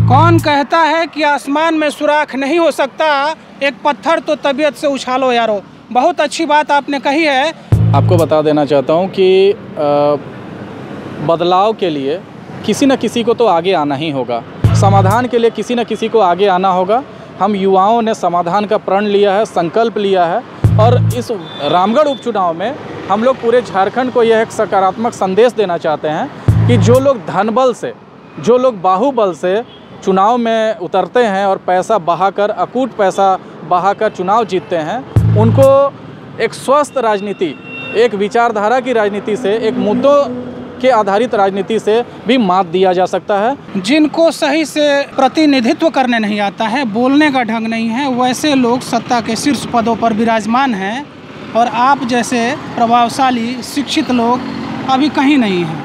कौन कहता है कि आसमान में सुराख नहीं हो सकता, एक पत्थर तो तबीयत से उछालो यारो। बहुत अच्छी बात आपने कही है। आपको बता देना चाहता हूँ कि बदलाव के लिए किसी न किसी को तो आगे आना ही होगा, समाधान के लिए किसी न किसी को आगे आना होगा। हम युवाओं ने समाधान का प्रण लिया है, संकल्प लिया है और इस रामगढ़ उपचुनाव में हम लोग पूरे झारखंड को यह एक सकारात्मक संदेश देना चाहते हैं कि जो लोग धनबल से, जो लोग बाहुबल से चुनाव में उतरते हैं और पैसा बहाकर, अकूट पैसा बहाकर चुनाव जीतते हैं, उनको एक स्वस्थ राजनीति, एक विचारधारा की राजनीति से, एक मुद्दों के आधारित राजनीति से भी मात दिया जा सकता है। जिनको सही से प्रतिनिधित्व करने नहीं आता है, बोलने का ढंग नहीं है, वैसे लोग सत्ता के शीर्ष पदों पर विराजमान हैं और आप जैसे प्रभावशाली शिक्षित लोग अभी कहीं नहीं हैं।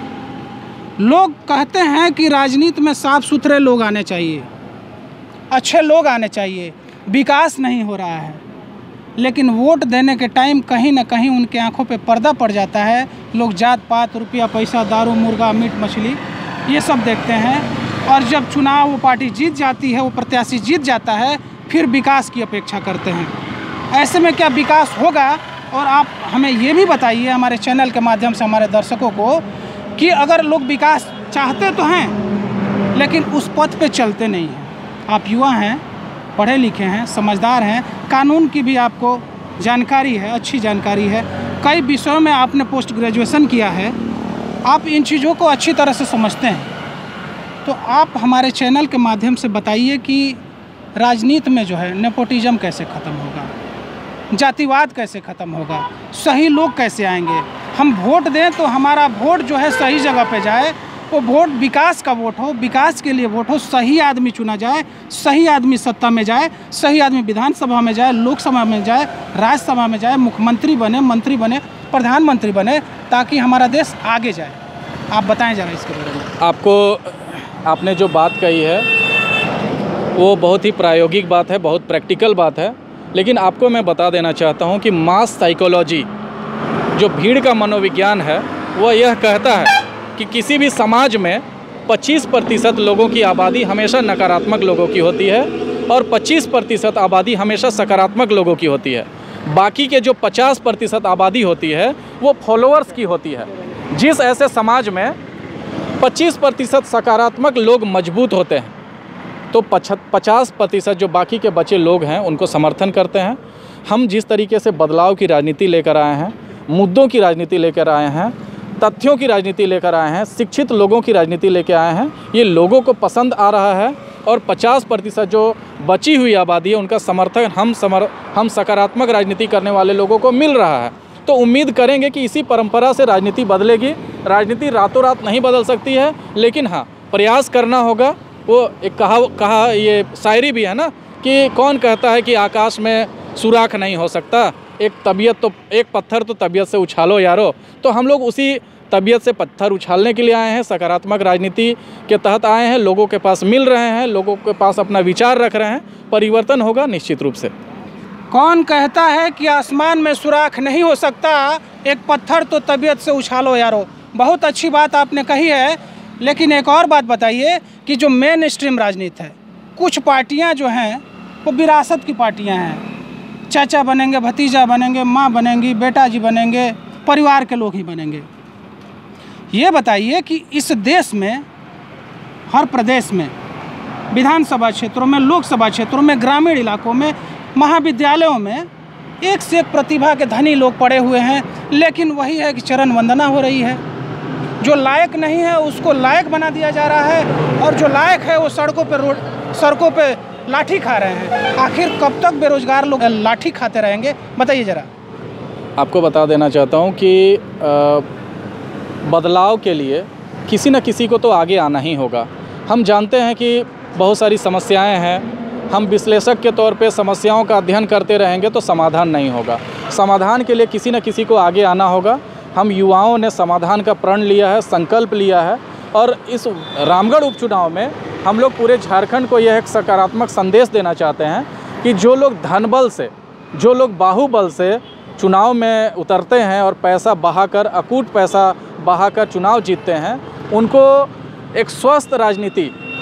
लोग कहते हैं कि राजनीति में साफ सुथरे लोग आने चाहिए, अच्छे लोग आने चाहिए, विकास नहीं हो रहा है, लेकिन वोट देने के टाइम कहीं ना कहीं उनके आंखों पे पर्दा पड़ जाता है। लोग जात पात, रुपया पैसा, दारू, मुर्गा, मीट मछली ये सब देखते हैं और जब चुनाव वो पार्टी जीत जाती है, वो प्रत्याशी जीत जाता है, फिर विकास की अपेक्षा करते हैं। ऐसे में क्या विकास होगा? और आप हमें ये भी बताइए हमारे चैनल के माध्यम से हमारे दर्शकों को कि अगर लोग विकास चाहते तो हैं लेकिन उस पथ पे चलते नहीं हैं। आप युवा हैं, पढ़े लिखे हैं, समझदार हैं, कानून की भी आपको जानकारी है, अच्छी जानकारी है, कई विषयों में आपने पोस्ट ग्रेजुएशन किया है, आप इन चीज़ों को अच्छी तरह से समझते हैं। तो आप हमारे चैनल के माध्यम से बताइए कि राजनीति में जो है नेपोटिज्म कैसे ख़त्म होगा, जातिवाद कैसे ख़त्म होगा, सही लोग कैसे आएंगे। हम वोट दें तो हमारा वोट जो है सही जगह पे जाए, वो वोट विकास का वोट हो, विकास के लिए वोट हो, सही आदमी चुना जाए, सही आदमी सत्ता में जाए, सही आदमी विधानसभा में जाए, लोकसभा में जाए, राज्यसभा में जाए, मुख्यमंत्री बने, मंत्री बने, प्रधानमंत्री बने, ताकि हमारा देश आगे जाए। आप बताएं ज़रा इसके बारे में। आपने जो बात कही है वो बहुत ही प्रायोगिक बात है, बहुत प्रैक्टिकल बात है, लेकिन आपको मैं बता देना चाहता हूँ कि मास साइकोलॉजी, जो भीड़ का मनोविज्ञान है, वह यह कहता है कि किसी भी समाज में 25% लोगों की आबादी हमेशा नकारात्मक लोगों की होती है और 25% आबादी हमेशा सकारात्मक लोगों की होती है। बाकी के जो 50% आबादी होती है वो फॉलोअर्स की होती है। जिस ऐसे समाज में 25% सकारात्मक लोग मजबूत होते हैं तो 50% जो बाकी के बचे लोग हैं उनको समर्थन करते हैं। हम जिस तरीके से बदलाव की राजनीति लेकर आए हैं, मुद्दों की राजनीति लेकर आए हैं, तथ्यों की राजनीति लेकर आए हैं, शिक्षित लोगों की राजनीति लेकर आए हैं, ये लोगों को पसंद आ रहा है और 50% जो बची हुई आबादी है उनका समर्थन हम सकारात्मक राजनीति करने वाले लोगों को मिल रहा है। तो उम्मीद करेंगे कि इसी परंपरा से राजनीति बदलेगी। राजनीति रातों रात नहीं बदल सकती है, लेकिन हाँ, प्रयास करना होगा। वो एक कहा ये शायरी भी है ना कि कौन कहता है कि आकाश में सुराख नहीं हो सकता, एक पत्थर तो तबीयत से उछालो यारो। तो हम लोग उसी तबीयत से पत्थर उछालने के लिए आए हैं, सकारात्मक राजनीति के तहत आए हैं, लोगों के पास मिल रहे हैं, लोगों के पास अपना विचार रख रहे हैं। परिवर्तन होगा निश्चित रूप से। कौन कहता है कि आसमान में सुराख नहीं हो सकता, एक पत्थर तो तबीयत से उछालो यारो। बहुत अच्छी बात आपने कही है, लेकिन एक और बात बताइए कि जो मेन स्ट्रीम राजनीति है, कुछ पार्टियां जो हैं वो विरासत की पार्टियां हैं। चाचा बनेंगे, भतीजा बनेंगे, माँ बनेंगी, बेटा जी बनेंगे, परिवार के लोग ही बनेंगे। ये बताइए कि इस देश में, हर प्रदेश में, विधानसभा क्षेत्रों में, लोकसभा क्षेत्रों में, ग्रामीण इलाकों में, महाविद्यालयों में एक से एक प्रतिभा के धनी लोग पड़े हुए हैं, लेकिन वही है कि चरण वंदना हो रही है। जो लायक नहीं है उसको लायक बना दिया जा रहा है और जो लायक है वो सड़कों पे लाठी खा रहे हैं। आखिर कब तक बेरोजगार लोग लाठी खाते रहेंगे? बताइए ज़रा। आपको बता देना चाहता हूँ कि बदलाव के लिए किसी न किसी को तो आगे आना ही होगा। हम जानते हैं कि बहुत सारी समस्याएं हैं, हम विश्लेषक के तौर पे समस्याओं का अध्ययन करते रहेंगे तो समाधान नहीं होगा। समाधान के लिए किसी न किसी को आगे आना होगा। हम युवाओं ने समाधान का प्रण लिया है, संकल्प लिया है और इस रामगढ़ उपचुनाव में हम लोग पूरे झारखंड को यह एक सकारात्मक संदेश देना चाहते हैं कि जो लोग धनबल से, जो लोग बाहुबल से चुनाव में उतरते हैं और पैसा बहाकर, अकूट पैसा बहाकर चुनाव जीतते हैं, उनको एक स्वस्थ राजनीति,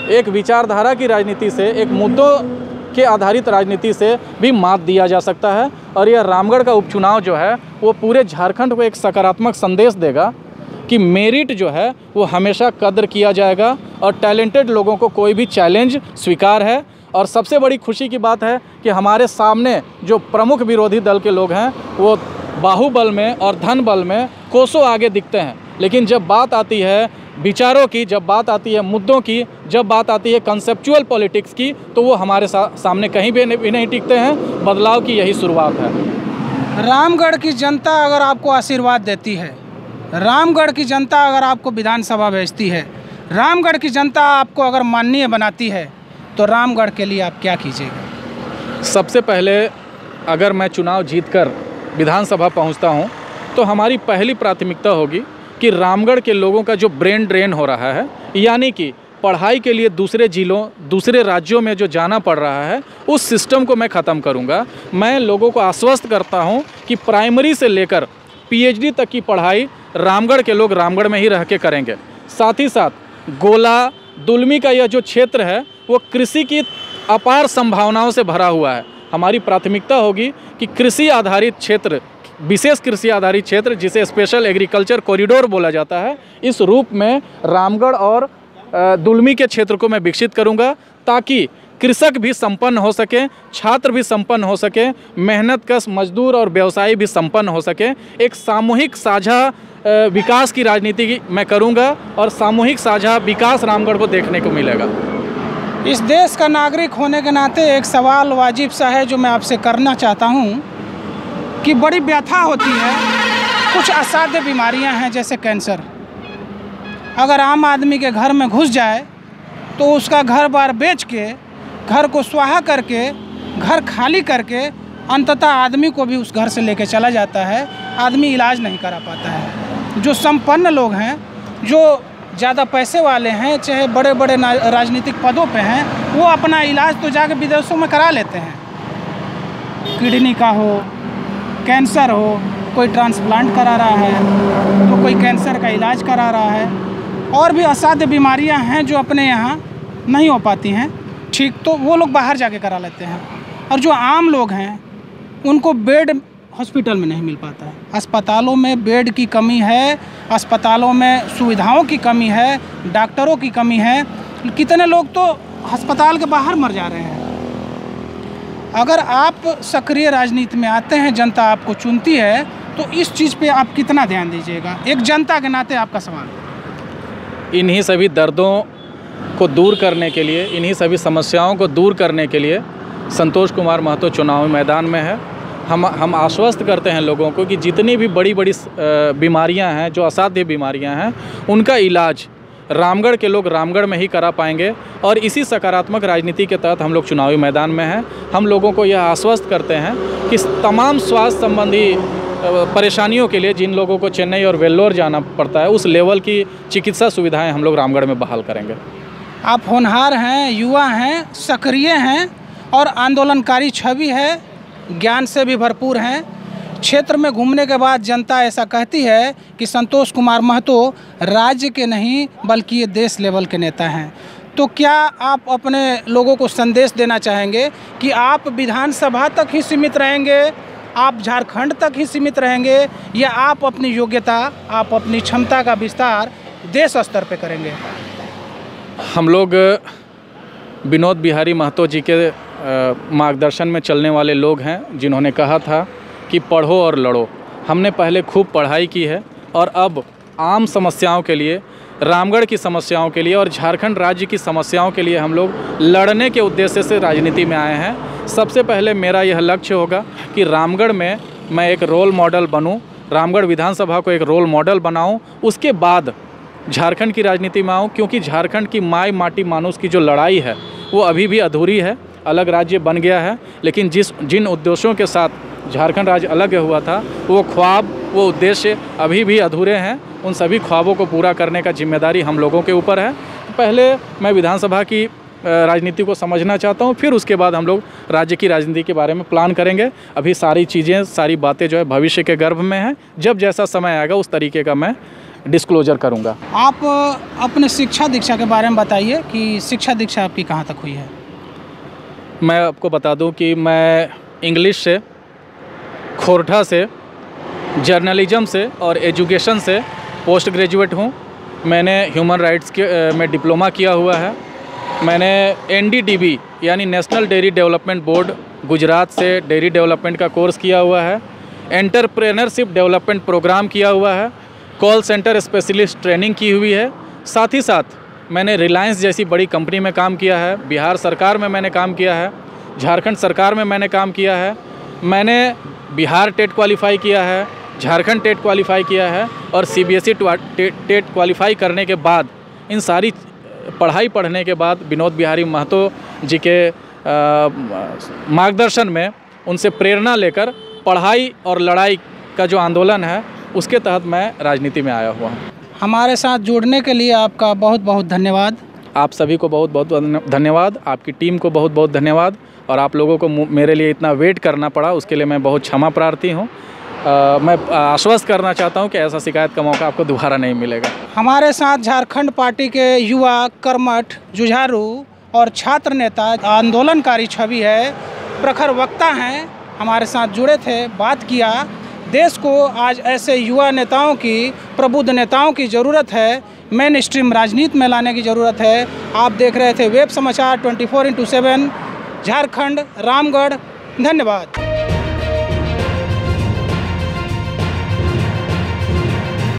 एक विचारधारा की राजनीति से, एक मुद्दों के आधारित राजनीति से भी मात दिया जा सकता है। और यह रामगढ़ का उपचुनाव जो है वो पूरे झारखंड को एक सकारात्मक संदेश देगा कि मेरिट जो है वो हमेशा कद्र किया जाएगा और टैलेंटेड लोगों को कोई भी चैलेंज स्वीकार है। और सबसे बड़ी खुशी की बात है कि हमारे सामने जो प्रमुख विरोधी दल के लोग हैं वो बाहुबल में और धन बल में कोसों आगे दिखते हैं, लेकिन जब बात आती है विचारों की, जब बात आती है मुद्दों की, जब बात आती है कंसेप्चुअल पॉलिटिक्स की, तो वो हमारे सामने कहीं भी नहीं टिकते हैं। बदलाव की यही शुरुआत है। रामगढ़ की जनता अगर आपको आशीर्वाद देती है, रामगढ़ की जनता अगर आपको विधानसभा भेजती है, रामगढ़ की जनता आपको अगर माननीय बनाती है, तो रामगढ़ के लिए आप क्या कीजिएगा? सबसे पहले अगर मैं चुनाव जीतकर विधानसभा पहुंचता हूं, तो हमारी पहली प्राथमिकता होगी कि रामगढ़ के लोगों का जो ब्रेन ड्रेन हो रहा है, यानी कि पढ़ाई के लिए दूसरे जिलों, दूसरे राज्यों में जो जाना पड़ रहा है, उस सिस्टम को मैं ख़त्म करूंगा। मैं लोगों को आश्वस्त करता हूं कि प्राइमरी से लेकर पीएचडी तक की पढ़ाई रामगढ़ के लोग रामगढ़ में ही रह के करेंगे। साथ ही साथ गोला दुलमी का यह जो क्षेत्र है वो कृषि की अपार संभावनाओं से भरा हुआ है। हमारी प्राथमिकता होगी कि कृषि आधारित क्षेत्र, विशेष कृषि आधारित क्षेत्र जिसे स्पेशल एग्रीकल्चर कॉरिडोर बोला जाता है, इस रूप में रामगढ़ और दुलमी के क्षेत्र को मैं विकसित करूंगा, ताकि कृषक भी संपन्न हो सके, छात्र भी संपन्न हो सके, मेहनतकश मजदूर और व्यवसायी भी संपन्न हो सके। एक सामूहिक साझा विकास की राजनीति मैं करूंगा और सामूहिक साझा विकास रामगढ़ को देखने को मिलेगा। इस देश का नागरिक होने के नाते एक सवाल वाजिब सा है जो मैं आपसे करना चाहता हूं कि बड़ी व्यथा होती है, कुछ असाध्य बीमारियां हैं जैसे कैंसर, अगर आम आदमी के घर में घुस जाए तो उसका घर बार बेच के, घर को स्वाहा करके, घर खाली करके अंततः आदमी को भी उस घर से लेके चला जाता है। आदमी इलाज नहीं करा पाता है। जो संपन्न लोग हैं, जो ज़्यादा पैसे वाले हैं, चाहे बड़े बड़े राजनीतिक पदों पे हैं, वो अपना इलाज तो जाके विदेशों में करा लेते हैं। किडनी का हो, कैंसर हो, कोई ट्रांसप्लांट करा रहा है तो कोई कैंसर का इलाज करा रहा है, और भी असाध्य बीमारियां हैं जो अपने यहाँ नहीं हो पाती हैं ठीक, तो वो लोग बाहर जाके करा लेते हैं। और जो आम लोग हैं उनको बेड हॉस्पिटल में नहीं मिल पाता है, अस्पतालों में बेड की कमी है, अस्पतालों में सुविधाओं की कमी है, डॉक्टरों की कमी है। कितने लोग तो अस्पताल के बाहर मर जा रहे हैं। अगर आप सक्रिय राजनीति में आते हैं, जनता आपको चुनती है, तो इस चीज़ पे आप कितना ध्यान दीजिएगा? एक जनता के नाते आपका सवाल। इन्हीं सभी दर्दों को दूर करने के लिए, इन्हीं सभी समस्याओं को दूर करने के लिए संतोष कुमार महतो चुनावी मैदान में है। हम आश्वस्त करते हैं लोगों को कि जितनी भी बड़ी बड़ी बीमारियां हैं, जो असाध्य बीमारियां हैं, उनका इलाज रामगढ़ के लोग रामगढ़ में ही करा पाएंगे। और इसी सकारात्मक राजनीति के तहत हम लोग चुनावी मैदान में हैं। हम लोगों को यह आश्वस्त करते हैं कि तमाम स्वास्थ्य संबंधी परेशानियों के लिए जिन लोगों को चेन्नई और वेल्लोर जाना पड़ता है, उस लेवल की चिकित्सा सुविधाएं हम लोग रामगढ़ में बहाल करेंगे। आप होनहार हैं, युवा हैं, सक्रिय हैं और आंदोलनकारी छवि है, ज्ञान से भी भरपूर हैं। क्षेत्र में घूमने के बाद जनता ऐसा कहती है कि संतोष कुमार महतो राज्य के नहीं बल्कि ये देश लेवल के नेता हैं। तो क्या आप अपने लोगों को संदेश देना चाहेंगे कि आप विधानसभा तक ही सीमित रहेंगे, आप झारखंड तक ही सीमित रहेंगे, या आप अपनी योग्यता, आप अपनी क्षमता का विस्तार देश स्तर पे करेंगे? हम लोग विनोद बिहारी महतो जी के मार्गदर्शन में चलने वाले लोग हैं, जिन्होंने कहा था कि पढ़ो और लड़ो। हमने पहले खूब पढ़ाई की है और अब आम समस्याओं के लिए, रामगढ़ की समस्याओं के लिए और झारखंड राज्य की समस्याओं के लिए हम लोग लड़ने के उद्देश्य से राजनीति में आए हैं। सबसे पहले मेरा यह लक्ष्य होगा कि रामगढ़ में मैं एक रोल मॉडल बनूं, रामगढ़ विधानसभा को एक रोल मॉडल बनाऊं। उसके बाद झारखंड की राजनीति में आऊँ, क्योंकि झारखंड की माई माटी मानुस की जो लड़ाई है वो अभी भी अधूरी है। अलग राज्य बन गया है, लेकिन जिन उद्देश्यों के साथ झारखंड राज्य अलग हुआ था, वो ख्वाब, वो उद्देश्य अभी भी अधूरे हैं। उन सभी ख्वाबों को पूरा करने का जिम्मेदारी हम लोगों के ऊपर है। पहले मैं विधानसभा की राजनीति को समझना चाहता हूँ, फिर उसके बाद हम लोग राज्य की राजनीति के बारे में प्लान करेंगे। अभी सारी चीज़ें, सारी बातें जो है भविष्य के गर्भ में हैं। जब जैसा समय आएगा उस तरीके का मैं डिस्क्लोजर करूँगा। आप अपने शिक्षा दीक्षा के बारे में बताइए कि शिक्षा दीक्षा आपकी कहाँ तक हुई है? मैं आपको बता दूं कि मैं इंग्लिश से, खोरठा से, जर्नलिज्म से और एजुकेशन से पोस्ट ग्रेजुएट हूं। मैंने ह्यूमन राइट्स में डिप्लोमा किया हुआ है। मैंने NDDB यानी national dairy development board Gujarat से डेयरी डेवलपमेंट का कोर्स किया हुआ है। एंटरप्रेन्योरशिप डेवलपमेंट प्रोग्राम किया हुआ है। कॉल सेंटर स्पेशलिस्ट ट्रेनिंग की हुई है। साथ ही साथ मैंने रिलायंस जैसी बड़ी कंपनी में काम किया है। बिहार सरकार में मैंने काम किया है। झारखंड सरकार में मैंने काम किया है। मैंने बिहार टेट क्वालिफाई किया है, झारखंड टेट क्वालिफाई किया है और CBSE टेट क्वालिफाई करने के बाद, इन सारी पढ़ाई पढ़ने के बाद विनोद बिहारी महतो जी के मार्गदर्शन में, उनसे प्रेरणा लेकर पढ़ाई और लड़ाई का जो आंदोलन है उसके तहत मैं राजनीति में आया हुआ हूँ। हमारे साथ जुड़ने के लिए आपका बहुत बहुत धन्यवाद। आप सभी को बहुत बहुत धन्यवाद, आपकी टीम को बहुत बहुत धन्यवाद, और आप लोगों को मेरे लिए इतना वेट करना पड़ा उसके लिए मैं बहुत क्षमा प्रार्थी हूँ। मैं आश्वस्त करना चाहता हूँ कि ऐसा शिकायत का मौका आपको दोबारा नहीं मिलेगा। हमारे साथ झारखंड पार्टी के युवा, कर्मठ, जुझारू और छात्र नेता, आंदोलनकारी छवि है, प्रखर वक्ता हैं, हमारे साथ जुड़े थे, बात किया। देश को आज ऐसे युवा नेताओं की, प्रबुद्ध नेताओं की ज़रूरत है, मेन स्ट्रीम राजनीति में लाने की ज़रूरत है। आप देख रहे थे वेब समाचार 24x7 झारखंड, रामगढ़। धन्यवाद।